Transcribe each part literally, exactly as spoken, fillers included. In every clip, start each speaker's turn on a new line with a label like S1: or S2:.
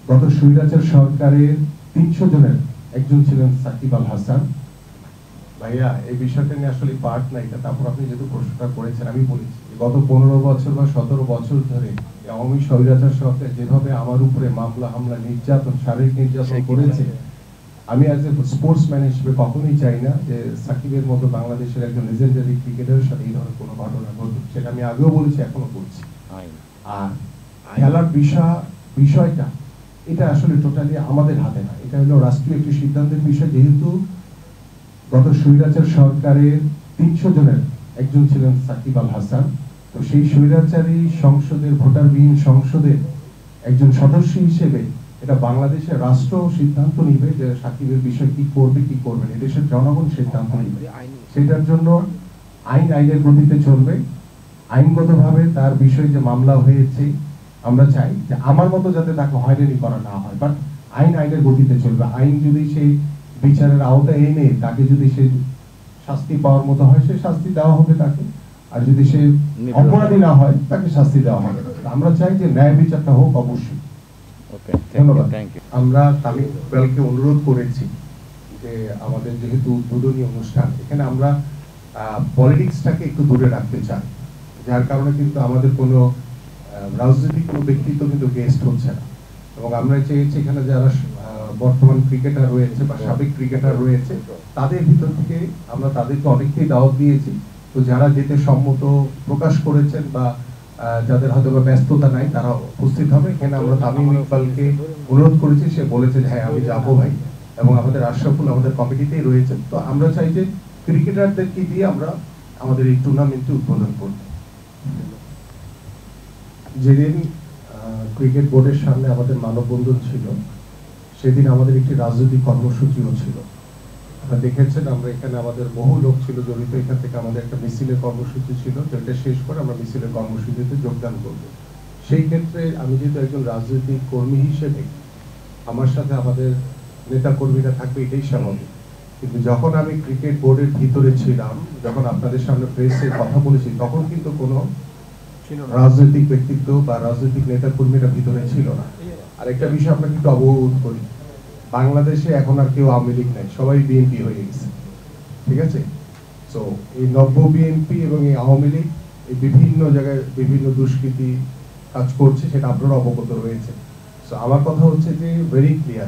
S1: গত স্বৈরাচার সরকারের তিনশো জনের একজন ছিলেন সাকিব আল হাসান। ভাইয়া এই বিষয়টা নিয়ে আসলে পার্ট না এটা, তারপর আপনি যেহেতু প্রশ্নটা করেছেন আমি বলেছি গত পনেরো বছর বা সতেরো বছর ধরে আওয়ামী স্বৈরাচার সরকার যেভাবে আমার উপরে মামলা হামলা নির্যাতন শারীরিক নির্যাতন করেছে, আমি অ্যাজ এ স্পোর্টসম্যান হিসেবে কখনোই চাই না যে সাকিবের মতো বাংলাদেশের একজন লেজেন্ডারি ক্রিকেটারের সাথে এই ধরনের কোনো ঘটনা ঘটুক। সেটা আমি আগেও বলেছি, এখনো বলছি। আর খেলার বিষয় বিষয়টা এটা আসলে টোটালি আমাদের হাতে না, এটা হলো রাষ্ট্রীয় একটি সিদ্ধান্তের বিষয়। যেহেতু গত স্বৈরাচার সরকারের তিনশো জনের একজন ছিলেন সাকিব আল হাসান, তো সেই স্বৈরাচারী সংসদের ভোটারবিহীন সংসদের একজন সদস্য হিসেবে এটা বাংলাদেশের রাষ্ট্র সিদ্ধান্ত নিবে যে সাকিবের বিষয় কি করবে কি করবে না, দেশের জনগণ সিদ্ধান্ত নিবে। সেটার জন্য আইন আইনের গতিতে চলবে। আইনগতভাবে তার বিষয়ে যে মামলা হয়েছে, আমরা চাই যে আমার মতো যাতে তাকে হয়রানি করা না হয়, বাট আইন আইনের গতিতে চলবে। আইন যদি সেই বিচারের আওতায় এনে তাকে যদি সে শাস্তি পাওয়ার মতো হয়, সে শাস্তি দেওয়া হবে তাকে, আর যদি সে অপরাধী না হয় তাকে শাস্তি দেওয়া হবে। আমরা চাই যে ন্যায় বিচারটা হোক অবশ্যই। ধন্যবাদ। আমরা তামিম ইকবালকে অনুরোধ করেছি যে আমাদের যেহেতু উদ্বোধনী অনুষ্ঠান, এখানে আমরা পলিটিক্সটাকে একটু দূরে রাখতে চাই, যার কারণে কিন্তু আমাদের কোনো রাজনৈতিক কোনো ব্যক্তিত্ব কিন্তু গেস্ট হচ্ছে না। এবং আমরা চেয়েছি এখানে যারা বর্তমান ক্রিকেটার রয়েছে বা সাবেক ক্রিকেটার রয়েছে তাদের ভিতর থেকে আমরা তাদেরকে অনেককেই দাওয়াত দিয়েছি। তো যারা যেতে সম্মত প্রকাশ করেছেন বা যাদের হয়তো বা ব্যস্ততা নাই তারা উপস্থিত হবে। এখানে আমরা তামিম ইকবালকে অনুরোধ করেছি, সে বলেছে যে হ্যাঁ আমি যাবো ভাই, এবং আমাদের আশরাফুল আমাদের কমিটিতেই রয়েছে। তো আমরা চাই যে ক্রিকেটারদেরকে দিয়ে আমরা আমাদের এই টুর্নামেন্টটি উদ্বোধন করব। যেদিন ক্রিকেট বোর্ডের সামনে আমাদের মানববন্ধন ছিল, সেদিন আমাদের একটি রাজনৈতিক কর্মসূচিও ছিল। আপনারা দেখেছেন আমরা এখানে আমাদের বহু লোক ছিল জড়িত। এখান থেকে আমাদের একটা মিছিলের কর্মসূচি ছিল, যেটা শেষ করে আমরা মিছিলের কর্মসূচিতে যোগদান করব। সেই ক্ষেত্রে আমি যেহেতু একজন রাজনৈতিক কর্মী হিসেবে আমার সাথে আমাদের নেতা কর্মীরা থাকবে, এটাই স্বাভাবিক। কিন্তু যখন আমি ক্রিকেট বোর্ডের ভিতরে ছিলাম, যখন আপনাদের সামনে প্রেসে কথা বলেছি, তখন কিন্তু কোনো রাজনৈতিক ব্যক্তিত্ব বা রাজনৈতিক নেতা কর্মীরা ভিতরে ছিল না। আর একটা বিষয় আপনাকে একটু অবগত করি, বাংলাদেশে এখন আর কেউ আওয়ামী লীগ নাই, সবাই বিএনপি হয়ে গেছে, ঠিক আছে? তো এই নব্য বিএনপি এবং এই আওয়ামী লীগ এই বিভিন্ন জায়গায় বিভিন্ন দুষ্কৃতি কাজ করছে, সেটা আপনারা অবগত রয়েছে। তো আমার কথা হচ্ছে যে ভেরি ক্লিয়ার,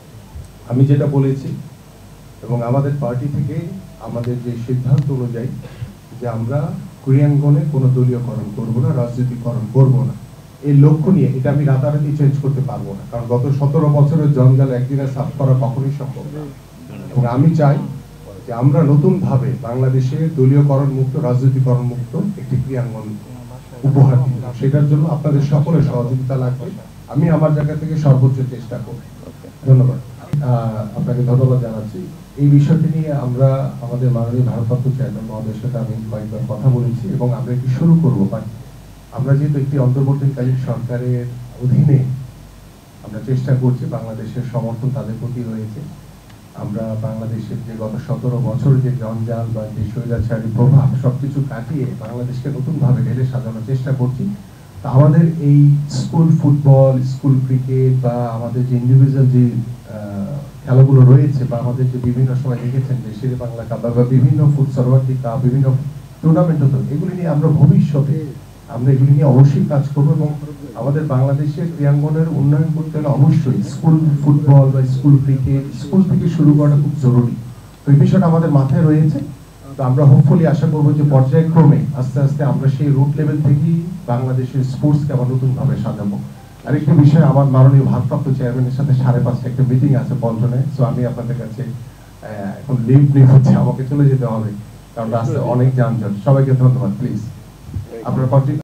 S1: আমি যেটা বলেছি এবং আমাদের পার্টি থেকে আমাদের যে সিদ্ধান্ত অনুযায়ী যে আমরা ক্রীড়াঙ্গনে কোনো দলীয়করণ করবো না, রাজনীতিকরণ করবো না, এই লক্ষ্য নিয়ে এটা আমি রাতারাতি চেঞ্জ করতে পারবো না, কারণ গত সতেরো বছরের জঞ্জাল একদিনে সাফ করা কখনোই সম্ভব না। এবং আমি চাই যে আমরা নতুন ভাবে বাংলাদেশে দলীয়করণ মুক্ত, রাজনীতিকরণ মুক্ত একটি ক্রীড়াঙ্গন উপহার দিব। সেটার জন্য আপনাদের সকলের সহযোগিতা লাগবে, আমি আমার জায়গা থেকে সর্বোচ্চ চেষ্টা করব। ধন্যবাদ। আপনাকে ধন্যবাদ জানাচ্ছি। এই বিষয়টি নিয়ে আমরা আমাদের মাননীয় ভারপ্রাপ্ত চেয়ারম্যান মহোদয়ের সাথে আমি কয়েকবার কথা বলেছি এবং আমরা এটি শুরু করবো। বাট আমরা যেহেতু একটি অন্তর্বর্তীকালীন সরকারের অধীনে আমরা চেষ্টা করছি, বাংলাদেশের সমর্থন তাদের প্রতি রয়েছে। আমরা বাংলাদেশের যে গত সতেরো বছর যে জঞ্জাল বা যে স্বৈরাচারী প্রভাব সবকিছু কাটিয়ে বাংলাদেশকে নতুনভাবে ঢেলে সাজানোর চেষ্টা করছি। তা আমাদের এই স্কুল ফুটবল, স্কুল ক্রিকেট বা আমাদের যে ইন্ডিভিজুয়াল যে খেলাগুলো রয়েছে বা আমাদের যে বিভিন্ন সময় দেখেছেন যে শেরে বাংলা কাপ বা বিভিন্ন ফুট সরওয়ার্দী কাপ, বিভিন্ন টুর্নামেন্ট হতো, এগুলি নিয়ে আমরা ভবিষ্যতে আমরা এগুলি নিয়ে অবশ্যই কাজ করবো। এবং আমাদের বাংলাদেশের ক্রীড়াঙ্গনের উন্নয়ন করতে হলে অবশ্যই স্কুল ফুটবল বা স্কুল ক্রিকেট স্কুল থেকে শুরু করাটা খুব জরুরি। তো এই বিষয়টা আমাদের মাথায় রয়েছে। তো আমরা হোপফুলি আশা করবো যে পর্যায়ক্রমে আস্তে আস্তে আমরা সেই রুট লেভেল থেকেই বাংলাদেশের স্পোর্টসকে আবার নতুনভাবে সাজাবো। আরেকটি বিষয়, আমার মাননীয় ভারপ্রাপ্ত চেয়ারম্যানের সাথে সাড়ে পাঁচটা একটা মিটিং আছে পল্টনে। সো আমি আপনাদের কাছে এখন লিভ নিয়ে হচ্ছে, আমাকে চলে যেতে হবে কারণ রাস্তায় অনেক যানজট। সবাইকে ধন্যবাদ। প্লিজ আপনার